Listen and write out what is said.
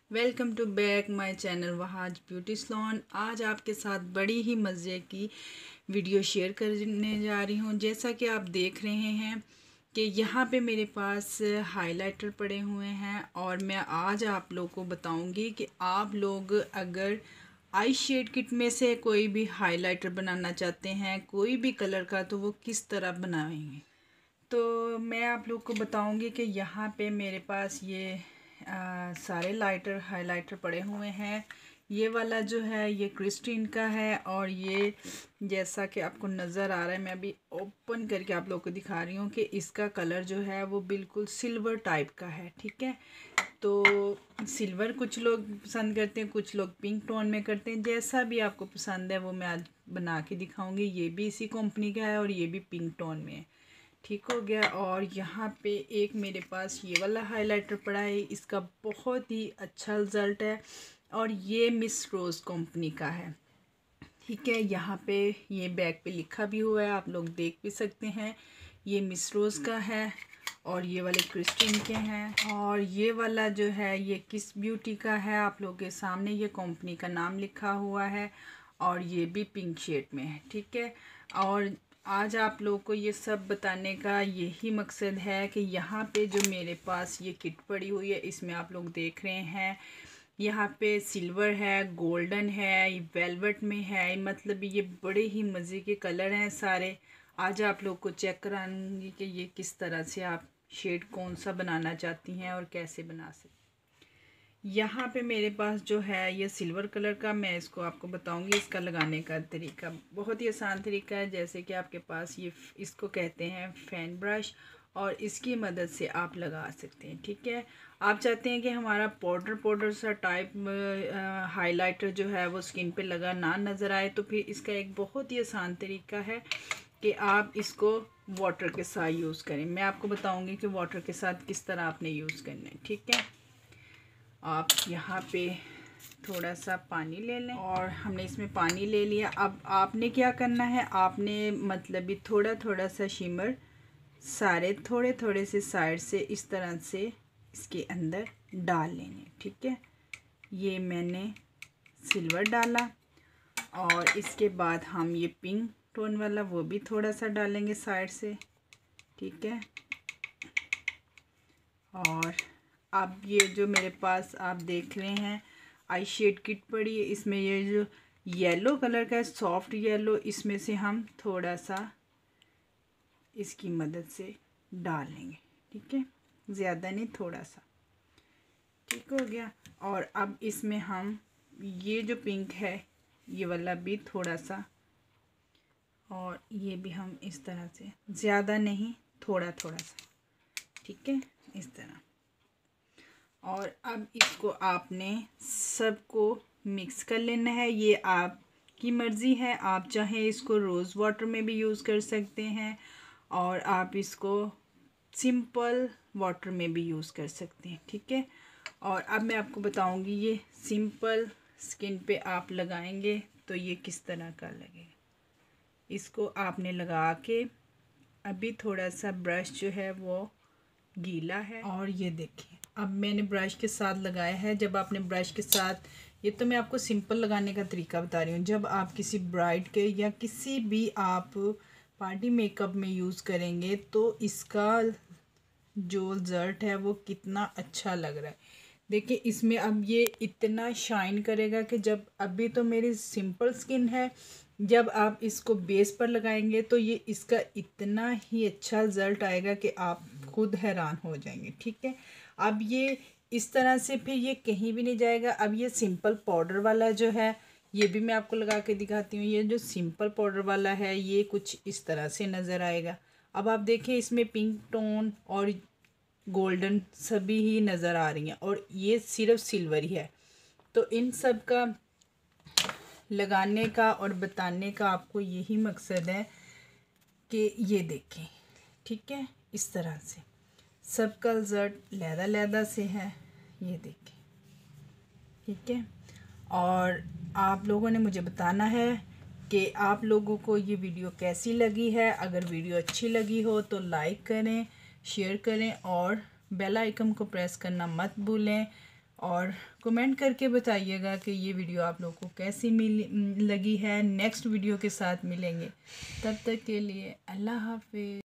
Welcome to back my channel Wahaj beauty salon. आज आपके साथ बड़ी ही मज़े की वीडियो शेयर करने जा रही हूँ। जैसा कि आप देख रहे हैं कि यहाँ पे मेरे पास हाइलाइटर पड़े हुए हैं और मैं आज आप लोगों को बताऊँगी कि आप लोग अगर आई शेड किट में से कोई भी हाइलाइटर बनाना चाहते हैं, कोई भी कलर का, तो वो किस तरह बनाएंगे। तो मैं आप लोग को बताऊंगी कि यहाँ पे मेरे पास ये सारे हाइलाइटर पड़े हुए हैं। ये वाला जो है ये क्रिस्टीन का है और ये जैसा कि आपको नज़र आ रहा है, मैं अभी ओपन करके आप लोग को दिखा रही हूँ कि इसका कलर जो है वो बिल्कुल सिल्वर टाइप का है। ठीक है, तो सिल्वर कुछ लोग पसंद करते हैं, कुछ लोग पिंक टोन में करते हैं। जैसा भी आपको पसंद है वो मैं आज बना के दिखाऊंगी। ये भी इसी कंपनी का है और ये भी पिंक टोन में है। ठीक हो गया। और यहाँ पे एक मेरे पास ये वाला हाइलाइटर पड़ा है, इसका बहुत ही अच्छा रिज़ल्ट है और ये मिस रोज़ कंपनी का है। ठीक है, यहाँ पे ये बैग पे लिखा भी हुआ है, आप लोग देख भी सकते हैं। ये मिस रोज़ का है और ये वाले क्रिस्टीन के हैं और ये वाला जो है ये किस ब्यूटी का है। आप लोगों के सामने ये कंपनी का नाम लिखा हुआ है और ये भी पिंक शेड में है। ठीक है, और आज आप लोगों को ये सब बताने का यही मकसद है कि यहाँ पे जो मेरे पास ये किट पड़ी हुई है, इसमें आप लोग देख रहे हैं यहाँ पे सिल्वर है, गोल्डन है, वेलवेट में है, मतलब ये बड़े ही मज़े के कलर हैं सारे। आज आप लोग को चेक कराऊंगी कि ये किस तरह से आप शेड कौन सा बनाना चाहती हैं और कैसे बना सकते। यहाँ पे मेरे पास जो है ये सिल्वर कलर का, मैं इसको आपको बताऊंगी। इसका लगाने का तरीका बहुत ही आसान तरीका है। जैसे कि आपके पास ये इसको कहते हैं फैन ब्रश और इसकी मदद से आप लगा सकते हैं। ठीक है, आप चाहते हैं कि हमारा पाउडर सा टाइप हाइलाइटर जो है वो स्किन पे लगा ना नज़र आए, तो फिर इसका एक बहुत ही आसान तरीका है कि आप इसको वाटर के साथ यूज़ करें। मैं आपको बताऊँगी कि वाटर के साथ किस तरह आपने यूज़ करना है। ठीक है, आप यहाँ पे थोड़ा सा पानी ले लें और हमने इसमें पानी ले लिया। अब आपने क्या करना है, आपने मतलब भी थोड़ा थोड़ा सा शिमर सारे थोड़े थोड़े से साइड से इस तरह से इसके अंदर डाल लेंगे। ठीक है, ये मैंने सिल्वर डाला और इसके बाद हम ये पिंक टोन वाला वो भी थोड़ा सा डालेंगे साइड से। ठीक है, और अब ये जो मेरे पास आप देख रहे हैं आई शेड किट पड़ी है, इसमें ये जो येलो कलर का है, सॉफ्ट येलो, इसमें से हम थोड़ा सा इसकी मदद से डाल लेंगे। ठीक है, ज़्यादा नहीं, थोड़ा सा। ठीक हो गया। और अब इसमें हम ये जो पिंक है ये वाला भी थोड़ा सा, और ये भी हम इस तरह से, ज़्यादा नहीं, थोड़ा थोड़ा सा। ठीक है, इस तरह। और अब इसको आपने सबको मिक्स कर लेना है। ये आपकी मर्ज़ी है, आप चाहें इसको रोज़ वाटर में भी यूज़ कर सकते हैं और आप इसको सिंपल वाटर में भी यूज़ कर सकते हैं। ठीक है, और अब मैं आपको बताऊंगी ये सिंपल स्किन पे आप लगाएंगे तो ये किस तरह का लगेगा। इसको आपने लगा के अभी थोड़ा सा ब्रश जो है वो गीला है और ये देखिए अब मैंने ब्रश के साथ लगाया है। जब आपने ब्रश के साथ, ये तो मैं आपको सिंपल लगाने का तरीका बता रही हूँ, जब आप किसी ब्राइड के या किसी भी आप पार्टी मेकअप में यूज़ करेंगे तो इसका जो रिजल्ट है वो कितना अच्छा लग रहा है। देखिए इसमें अब ये इतना शाइन करेगा कि जब, अभी तो मेरी सिंपल स्किन है, जब आप इसको बेस पर लगाएंगे तो ये इसका इतना ही अच्छा रिजल्ट आएगा कि आप खुद हैरान हो जाएंगे। ठीक है, अब ये इस तरह से फिर ये कहीं भी नहीं जाएगा। अब ये सिंपल पाउडर वाला जो है ये भी मैं आपको लगा के दिखाती हूँ। ये जो सिंपल पाउडर वाला है ये कुछ इस तरह से नज़र आएगा। अब आप देखिए इसमें पिंक टोन और गोल्डन सभी ही नज़र आ रही हैं और ये सिर्फ सिल्वर ही है। तो इन सब का लगाने का और बताने का आपको यही मकसद है कि ये देखें। ठीक है, इस तरह से सबका रिजल्ट लहदा से है, ये देखें। ठीक है, और आप लोगों ने मुझे बताना है कि आप लोगों को ये वीडियो कैसी लगी है। अगर वीडियो अच्छी लगी हो तो लाइक करें, शेयर करें और बेल आइकन को प्रेस करना मत भूलें। और कमेंट करके बताइएगा कि ये वीडियो आप लोगों को कैसी लगी है। नेक्स्ट वीडियो के साथ मिलेंगे, तब तक के लिए अल्लाह हाफिज़।